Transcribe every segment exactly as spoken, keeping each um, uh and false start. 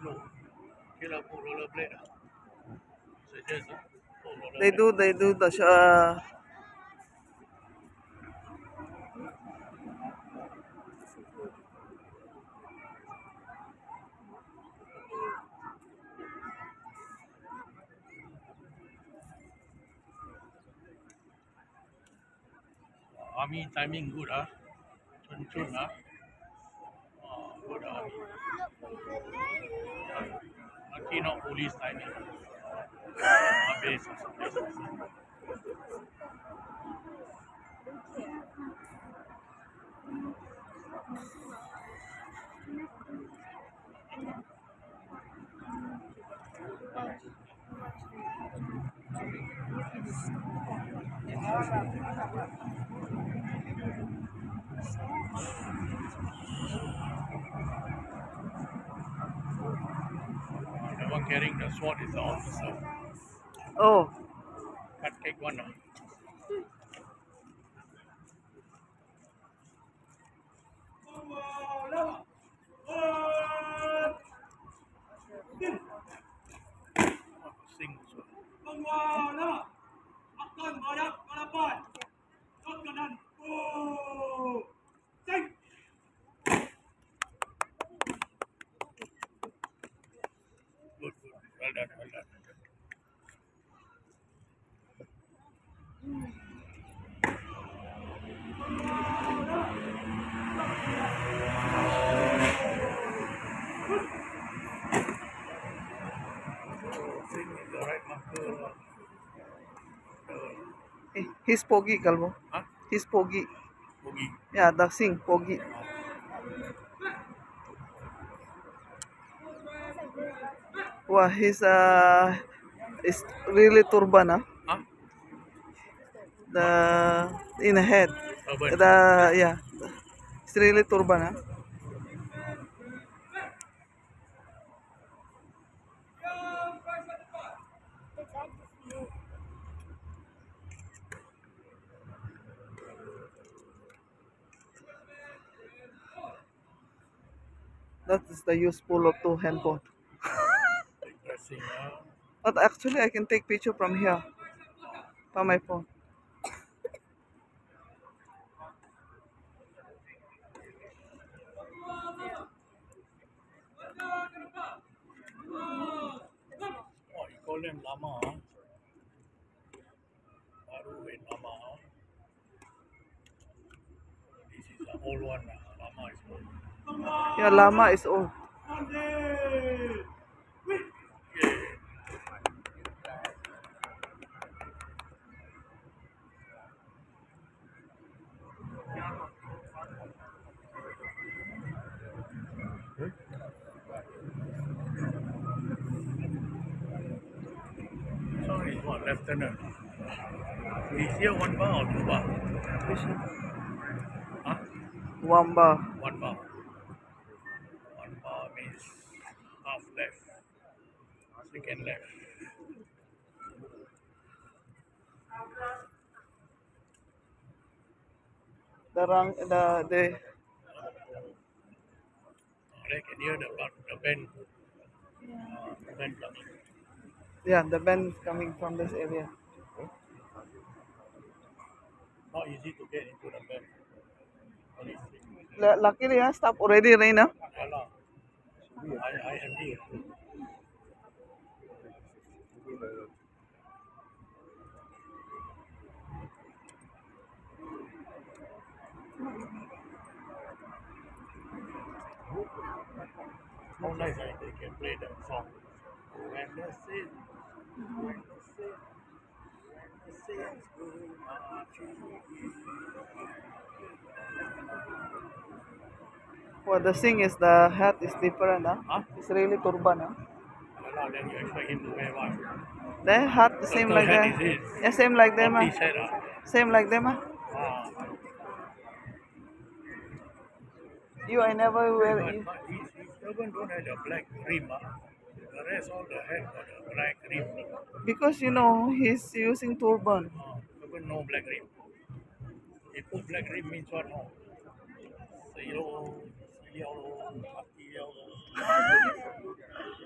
slow. Kila pun rollerblade ah. Suggest ah. They do, they do the uh, Army timing good ah. Chun chun ah. Oh, good army. Lucky not police timing. Habis. The one carrying the sword is the officer. oh, Can't take one ah. Sing also. Good, good. Well done, well done. Sing is the right marker. eh, he's Pogi, Kalmo. Huh? He's Pogi. Boogie. Yeah, the sing Pogi. Wow, he's uh, it's really turban, ah. Huh? The in the head. Urban. The yeah, it's really turban, ah. That is the useful of two handphone. Pressing ah. But actually, I can take picture from here, from my phone. Oh, you call them lama ah. Baru and lama ah. This is the old one ah. Lama is old. Yeah, llama is old. Yeah. So is what? Lieutenant. Is here one bar or two bar? Which one? Huh? Wamba. One bar. One bar means half left. Second left. The rang, the the I can hear the, the band. The band coming. yeah, the band is coming from this area. Not easy to get into the band. Only three. L- luckily, yeah, stop already rain, ah. Yeah, lah. I, I agree. How nice I they can play that song. When the sin, when the sin, when the sins go marching in. Well, the thing is the hat is different, ah. Huh? It's really turban, ah. Yeah, lah, then you expect him to wear what? The hat the same Turtle like hat that. is it? Yeah, same like them, ah. Forty set ah. Same like them, ah. Ah. You, I never wear But, it. but his, his turban don't have the black rim ah. The rest all the head got the black rim. Because you know he's using turban. Ah, turban no black rim. If put black rim means what no? Say yellow, say yellow, khaki yellow.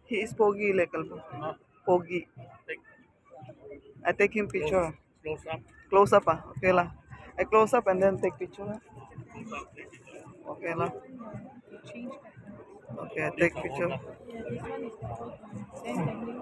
He is Pogi like Kalpa. Huh? Pogi. Take I take him close, picture. close up. Close up ah. Okay lah. I close up and then take picture lah. Close up, take picture. Okay lah. Change. Okay, I This take one, picture. hold up. Yeah, this one is the old one. Then the new